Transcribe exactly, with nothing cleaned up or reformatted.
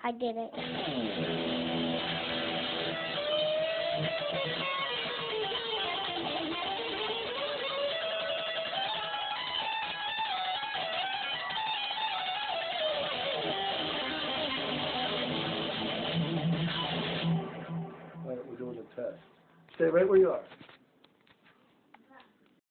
I did it. All right, we're doing a test. Stay right where you are.